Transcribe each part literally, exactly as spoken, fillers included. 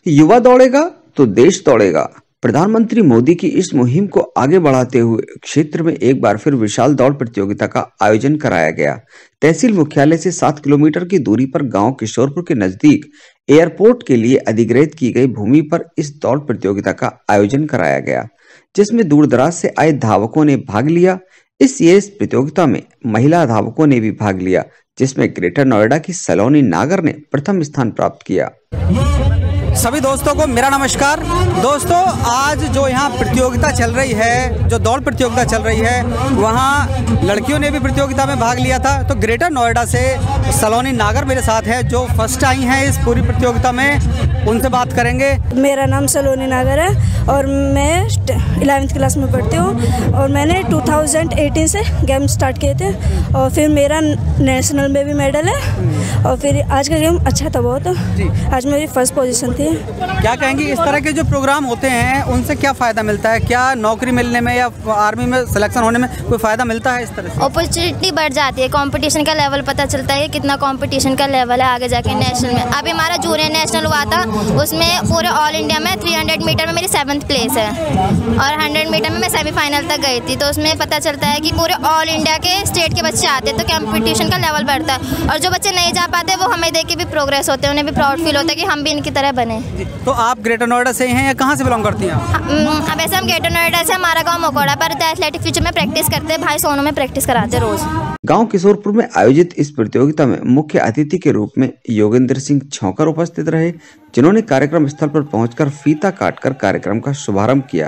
युवा दौड़ेगा तो देश दौड़ेगा। प्रधानमंत्री मोदी की इस मुहिम को आगे बढ़ाते हुए क्षेत्र में एक बार फिर विशाल दौड़ प्रतियोगिता का आयोजन कराया गया। तहसील मुख्यालय से सात किलोमीटर की दूरी पर गांव किशोरपुर के नजदीक एयरपोर्ट के लिए अधिग्रहित की गई भूमि पर इस दौड़ प्रतियोगिता का आयोजन कराया गया, जिसमें दूर दराज से आए धावकों ने भाग लिया। इस ये इस प्रतियोगिता में महिला धावकों ने भी भाग लिया, जिसमें ग्रेटर नोएडा की सलोनी नागर ने प्रथम स्थान प्राप्त किया। सभी दोस्तों को मेरा नमस्कार। दोस्तों, आज जो यहाँ प्रतियोगिता चल रही है, जो दौड़ प्रतियोगिता चल रही है, वहाँ लड़कियों ने भी प्रतियोगिता में भाग लिया था। तो ग्रेटर नोएडा से सलोनी नागर मेरे साथ है, जो फर्स्ट आई हैं इस पूरी प्रतियोगिता में। उनसे बात करेंगे। मेरा नाम सलोनी नागर है और मैं इलेवेंथ क्लास में पढ़ती हूँ और मैंने टू थाउजेंड एटीन से गेम स्टार्ट किए थे और फिर मेरा नेशनल में भी मेडल है और फिर आज का गेम अच्छा था बहुत। आज मेरी फर्स्ट पोजीशन थी। क्या कहेंगे, इस तरह के जो प्रोग्राम होते हैं उनसे क्या फ़ायदा मिलता है? क्या नौकरी मिलने में या आर्मी में सिलेक्शन होने में कोई फ़ायदा मिलता है? इस तरह से अपॉर्चुनिटी बढ़ जाती है, कंपटीशन का लेवल पता चलता है कितना कंपटीशन का लेवल है आगे जाके नेशनल में। अभी हमारा जूनियर नेशनल हुआ था, उसमें पूरे ऑल इंडिया में तीन सौ मीटर में मेरी सेवन्थ प्लेस है और सौ मीटर में मैं सेमीफाइनल तक गई थी। तो उसमें पता चलता है कि पूरे ऑल इंडिया के स्टेट के बच्चे आते हैं, तो कंपटीशन का लेवल बढ़ता है। और जो बच्चे नहीं जा पाते वो हमें देख के भी प्रोग्रेस होते हैं, उन्हें भी प्राउड फील होता है कि हम भी इनकी तरह बने। तो आप ग्रेटर नोएडा से हैं या कहाँ से बिलोंग करती हैं? अब ऐसे हम ग्रेटर नोएडा से, हमारा गाँव मोकोड़ा पर एथलेटिक फ्यूचर में प्रैक्टिस करते हैं, भाई सोनू में प्रैक्टिस कराते रोज। गांव किशोरपुर में आयोजित इस प्रतियोगिता में मुख्य अतिथि के रूप में योगेंद्र सिंह छौकर उपस्थित रहे, जिन्होंने कार्यक्रम स्थल पर पहुंचकर फीता काटकर कार्यक्रम का शुभारंभ किया।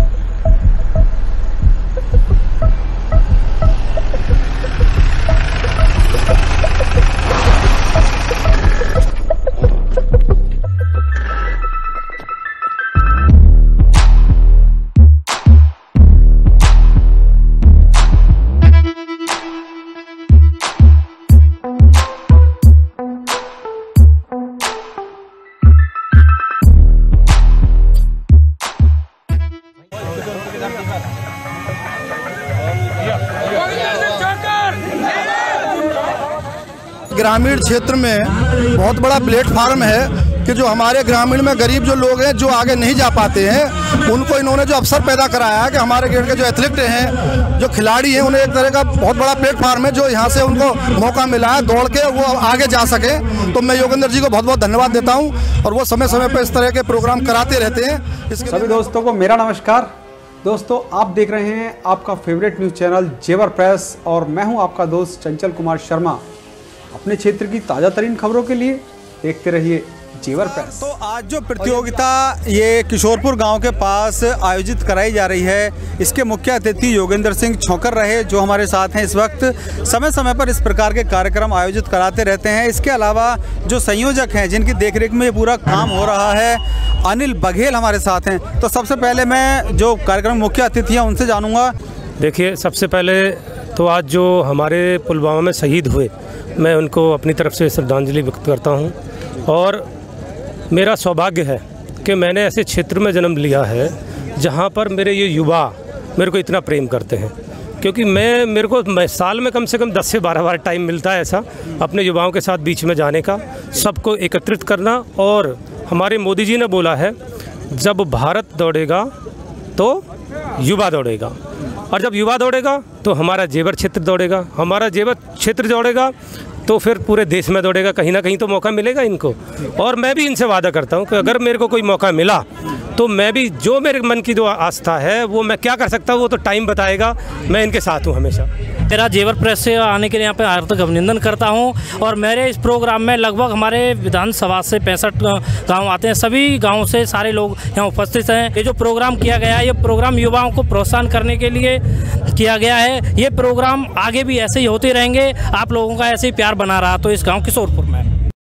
ग्रामीण क्षेत्र में बहुत बड़ा प्लेटफार्म है कि जो हमारे ग्रामीण में गरीब जो लोग हैं, जो आगे नहीं जा पाते हैं, उनको इन्होंने जो अवसर पैदा कराया है कि हमारे गेट के जो एथलीट हैं, जो खिलाड़ी हैं, उन्हें एक तरह का बहुत बड़ा प्लेटफार्म है जो यहाँ से उनको मौका मिला है दौड़ के वो आगे जा सके। तो मैं योगेंद्र जी को बहुत बहुत धन्यवाद देता हूँ और वो समय समय पर इस तरह के प्रोग्राम कराते रहते हैं। सभी दोस्तों को मेरा नमस्कार। दोस्तों, आप देख रहे हैं आपका favourite news channel Jewar Press और मैं हूँ आपका दोस्त चंचल कुमार शर्मा। अपने क्षेत्र की ताज़ा तरीन खबरों के लिए देखते रहिए जेवर प्रेस। तो आज जो प्रतियोगिता ये किशोरपुर गांव के पास आयोजित कराई जा रही है, इसके मुख्य अतिथि योगेंद्र सिंह छौकर रहे, जो हमारे साथ हैं इस वक्त। समय समय पर इस प्रकार के कार्यक्रम आयोजित कराते रहते हैं। इसके अलावा जो संयोजक हैं, जिनकी देखरेख में ये पूरा काम हो रहा है, अनिल बघेल हमारे साथ हैं। तो सबसे पहले मैं जो कार्यक्रम मुख्य अतिथि हैं उनसे जानूँगा। देखिए, सबसे पहले तो आज जो हमारे पुलवामा में शहीद हुए, मैं उनको अपनी तरफ से श्रद्धांजलि व्यक्त करता हूं। और मेरा सौभाग्य है कि मैंने ऐसे क्षेत्र में जन्म लिया है जहां पर मेरे ये युवा मेरे को इतना प्रेम करते हैं, क्योंकि मैं मेरे को मैं साल में कम से कम दस से बारह बार टाइम मिलता है ऐसा अपने युवाओं के साथ बीच में जाने का, सबको एकत्रित करना। और हमारे मोदी जी ने बोला है, जब भारत दौड़ेगा तो युवा दौड़ेगा, और जब युवा दौड़ेगा तो हमारा जेवर क्षेत्र दौड़ेगा, हमारा जेवर क्षेत्र दौड़ेगा तो फिर पूरे देश में दौड़ेगा। कहीं ना कहीं तो मौका मिलेगा इनको। और मैं भी इनसे वादा करता हूं कि अगर मेरे को कोई मौका मिला तो मैं भी, जो मेरे मन की जो आस्था है वो मैं क्या कर सकता हूं वो तो टाइम बताएगा। मैं इनके साथ हूं हमेशा। मेरा जेवर प्रेस से आने के लिए यहाँ पे हार्दिक अभिनंदन करता हूँ। और मेरे इस प्रोग्राम में लगभग हमारे विधानसभा से पैंसठ गांव आते हैं, सभी गांवों से सारे लोग यहाँ उपस्थित हैं। ये जो प्रोग्राम किया गया है, ये प्रोग्राम युवाओं को प्रोत्साहन करने के लिए किया गया है। ये प्रोग्राम आगे भी ऐसे ही होते रहेंगे, आप लोगों का ऐसे ही प्यार बना रहा तो इस गाँव किशोरपुर में।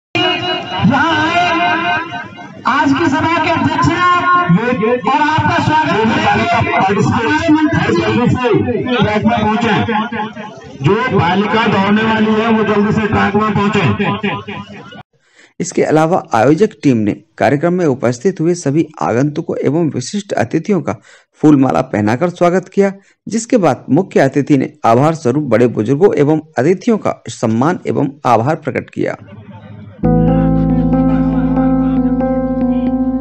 आज की सभा के अध्यक्ष और आपका स्वागत है। जो बालिका दौड़ने वाली है वो जल्दी से ट्रैक में पहुंचे। इसके अलावा आयोजक टीम ने कार्यक्रम में उपस्थित हुए सभी आगंतुकों एवं विशिष्ट अतिथियों का फूलमाला पहनाकर स्वागत किया, जिसके बाद मुख्य अतिथि ने आभार स्वरूप बड़े बुजुर्गों एवं अतिथियों का सम्मान एवं आभार प्रकट किया।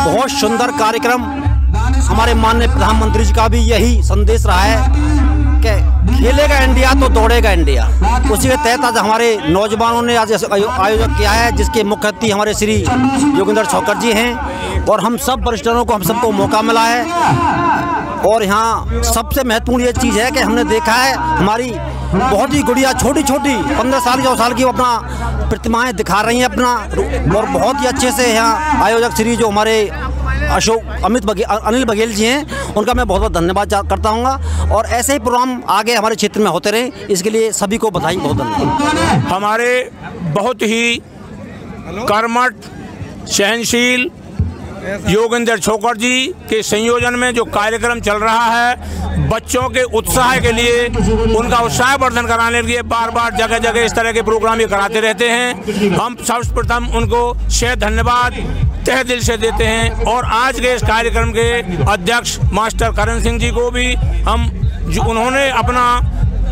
बहुत सुंदर कार्यक्रम। हमारे माननीय प्रधानमंत्री जी का भी यही संदेश रहा है कि खेलेगा इंडिया तो दौड़ेगा इंडिया। उसी के तहत आज हमारे नौजवानों ने आज आयोजन किया है, जिसके मुख्य अतिथि हमारे श्री योगेंद्र छोकर जी हैं और हम सब वरिष्ठजनों को हम सबको मौका मिला है। और यहाँ सबसे महत्वपूर्ण ये चीज़ है कि हमने देखा है हमारी बहुत ही गुड़िया छोटी छोटी पंद्रह साल चौदह साल की वो अपना प्रतिमाएं दिखा रही हैं अपना, और बहुत ही अच्छे से यहाँ आयोजक श्री जो हमारे अशोक अमित बघेल अनिल बघेल जी हैं, उनका मैं बहुत बहुत धन्यवाद करता हूँ। और ऐसे ही प्रोग्राम आगे हमारे क्षेत्र में होते रहे, इसके लिए सभी को बधाई, बहुत धन्यवाद। हमारे बहुत ही कर्मठ सहनशील योगेंद्र छोकर जी के संयोजन में जो कार्यक्रम चल रहा है, बच्चों के उत्साह के लिए, उनका उत्साह वर्धन कराने के लिए बार बार जगह जगह इस तरह के प्रोग्राम ये कराते रहते हैं। हम सर्वप्रथम उनको शह धन्यवाद तहे दिल से देते हैं। और आज के इस कार्यक्रम के अध्यक्ष मास्टर करण सिंह जी को भी हम, जो उन्होंने अपना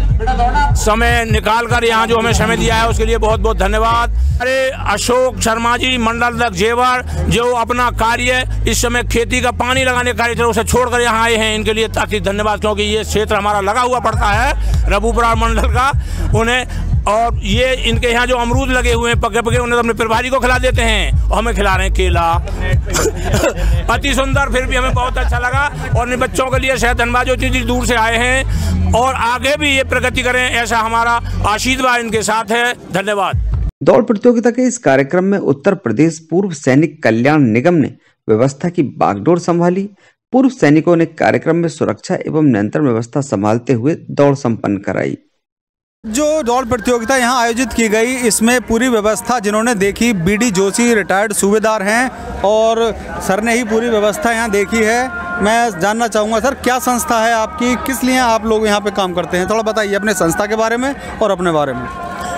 समय निकाल कर यहाँ जो हमें समय दिया है, उसके लिए बहुत बहुत धन्यवाद। अरे अशोक शर्मा जी मंडल अध्यक्ष जेवर, जो अपना कार्य इस समय खेती का पानी लगाने का कार्य उसे छोड़कर यहाँ आए हैं, इनके लिए अति धन्यवाद, क्योंकि ये क्षेत्र हमारा लगा हुआ पड़ता है रघुपुरा मंडल का उन्हें। और ये इनके यहाँ जो अमरूद लगे हुए हैं पके पके, उन्हें तो अपने प्रभारी को खिला देते हैं और हमें खिला रहे हैं केला। अति सुंदर, फिर भी हमें बहुत अच्छा लगा। और इन बच्चों के लिए शायद धन्यवाद जो इतनी दूर से आए हैं और आगे भी ये प्रगति करें, ऐसा हमारा आशीर्वाद इनके साथ है। धन्यवाद। दौड़ प्रतियोगिता के इस कार्यक्रम में उत्तर प्रदेश पूर्व सैनिक कल्याण निगम ने व्यवस्था की बागडोर संभाली। पूर्व सैनिकों ने कार्यक्रम में सुरक्षा एवं नियंत्रण व्यवस्था संभालते हुए दौड़ संपन्न कराई। जो दौड़ प्रतियोगिता यहाँ आयोजित की गई, इसमें पूरी व्यवस्था जिन्होंने देखी, बीडी जोशी रिटायर्ड सूबेदार हैं और सर ने ही पूरी व्यवस्था यहाँ देखी है। मैं जानना चाहूँगा सर, क्या संस्था है आपकी, किस लिए आप लोग यहाँ पे काम करते हैं, थोड़ा बताइए अपने संस्था के बारे में और अपने बारे में।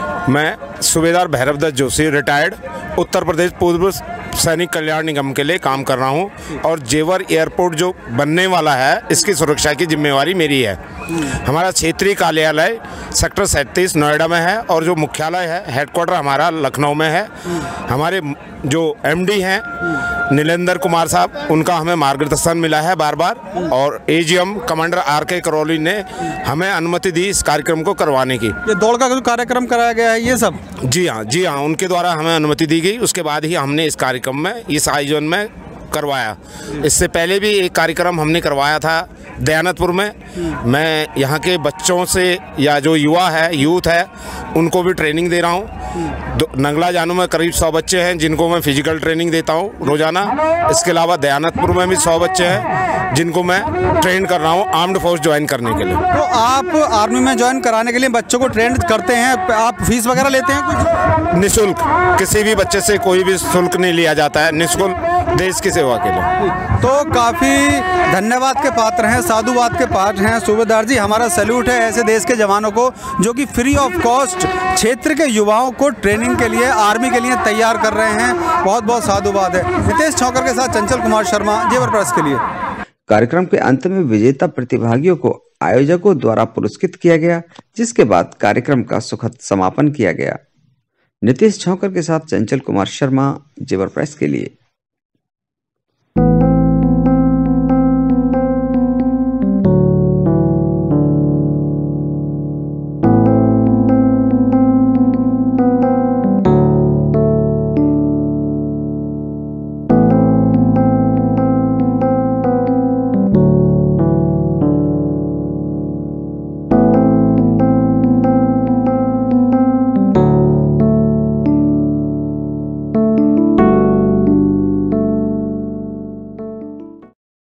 मैं सूबेदार भैरव दत्त जोशी रिटायर्ड उत्तर प्रदेश पूर्व सैनिक कल्याण निगम के लिए काम कर रहा हूं, और जेवर एयरपोर्ट जो बनने वाला है, इसकी सुरक्षा की जिम्मेवारी मेरी है। हमारा क्षेत्रीय कार्यालय सेक्टर सैंतीस नोएडा में है और जो मुख्यालय है हेडक्वार्टर हमारा लखनऊ में है। हमारे जो एमडी हैं नीलेंद्र कुमार साहब, उनका हमें मार्गदर्शन मिला है बार बार, और एजीएम कमांडर आर के करौली ने हमें अनुमति दी इस कार्यक्रम को करवाने की। ये दौड़ का जो कार्यक्रम कराया गया है ये सब? जी हाँ, जी हाँ, उनके द्वारा हमें अनुमति दी गई, उसके बाद ही हमने इस कार्यक्रम में, इस आयोजन में करवाया। इससे पहले भी एक कार्यक्रम हमने करवाया था दयानतपुर में। मैं यहाँ के बच्चों से या जो युवा है, यूथ है, उनको भी ट्रेनिंग दे रहा हूँ। नंगला जानू में करीब सौ बच्चे हैं जिनको मैं फिजिकल ट्रेनिंग देता हूँ रोजाना। इसके अलावा दयानतपुर में भी सौ बच्चे हैं जिनको मैं ट्रेन कर रहा हूँ आर्म्ड फोर्स ज्वाइन करने के लिए। तो आप आर्मी में ज्वाइन कराने के लिए बच्चों को ट्रेन करते हैं, आप फीस वगैरह लेते हैं कुछ? निःशुल्क, किसी भी बच्चे से कोई भी शुल्क नहीं लिया जाता है, निःशुल्क देश की सेवा के लिए। तो काफ़ी धन्यवाद के पात्र हैं, साधुवाद के पात्र हैं सूबेदार जी। हमारा सैल्यूट है ऐसे देश के जवानों को जो कि फ्री ऑफ कॉस्ट क्षेत्र के युवाओं को ट्रेनिंग के लिए, आर्मी के लिए तैयार कर रहे हैं। बहुत बहुत साधुवाद है। नितेश छौकर के साथ चंचल कुमार शर्मा, जेवर प्रेस के लिए। कार्यक्रम के अंत में विजेता प्रतिभागियों को आयोजकों द्वारा पुरस्कृत किया गया, जिसके बाद कार्यक्रम का सुखद समापन किया गया। नितेश छौकर के साथ चंचल कुमार शर्मा, जेवर प्रेस के लिए।